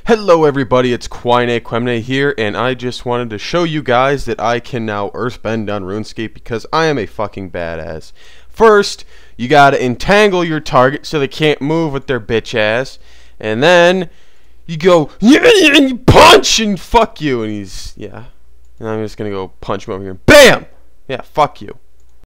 Hello everybody, it's Whynay here, and I just wanted to show you guys that I can now Earthbend on RuneScape because I am a fucking badass. First, you gotta entangle your target so they can't move with their bitch ass, and then you go, yeah, and you punch, and fuck you, and he's, yeah. And I'm just gonna go punch him over here, BAM! Yeah, fuck you.